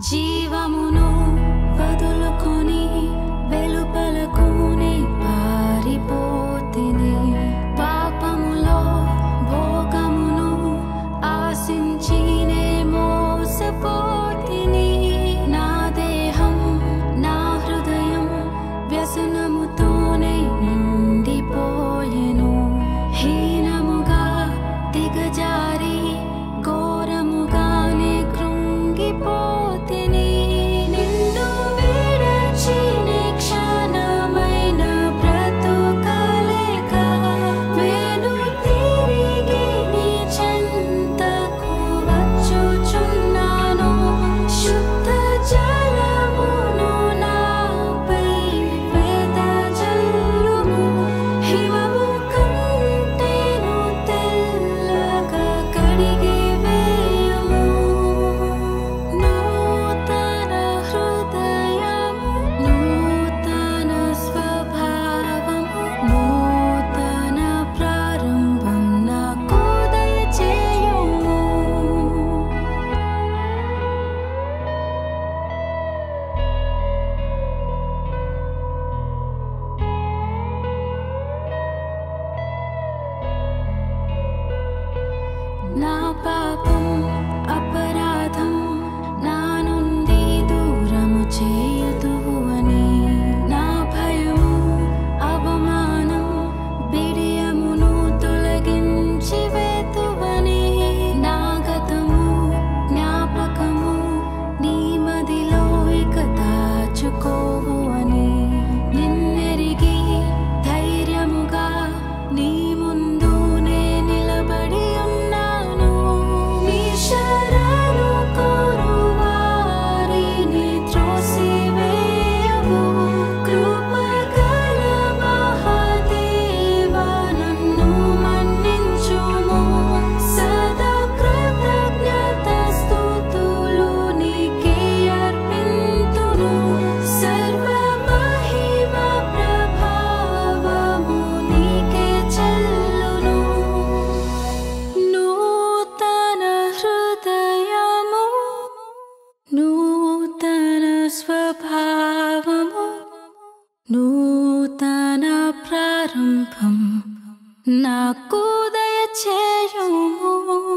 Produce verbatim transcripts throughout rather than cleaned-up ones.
జీవమును వదులుకొని వెలుపలకునే పారిపోతిని పాపములో భోగమును ఆశించినే మోసపోతిని నా దేహం నా హృదయం వ్యసనముతోనే నిండిపోయెను హీనముగా దిగజారి ఘోరముగానే కృంగిపోతిని నిన్ను విడిచి నీ క్షణమైన బ్రతుకలేక నేను తిరిగి నీ చెంతకు వచ్చుచున్నాను శుద్ధ జలమును నాపై వెదజల్లుము హిమము కంటేను తెల్లగా కడిగి వేయుము నూతన హృదయము నూతన స్వభావము నూతన ప్రారంభం నాకు దయచేయుము నా పాపం అపరాధం నా నుండి దూరము చేయుదువు అని నా భయము అవమానం బిడియమును తొలగించి వేతువని నా గతము జ్ఞాపకము నీ మదిలో ఇక దాచుకోవు అని నిన్నెరిగి ధైర్యముగా నీ ముందు నే నిలబడి ఉన్నాను నీ శరణు కోరు వారిని త్రోసివేయవు కృపగల మహాదేవా నన్ను మన్నించుము సదా కృతజ్ఞత స్తుతులు నీకే అర్పింతును సర్వ మహిమ ప్రభావము నీకే చెల్లును నూతన హృదయము నూతన స్వభావము నూతన ప్రారంభం నాకు దయచేయుము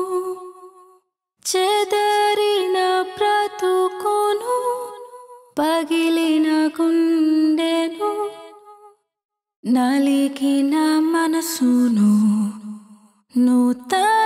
చెదరిన బ్రతుకును పగిలిన గుండెను నలిగిన మనసును నూతన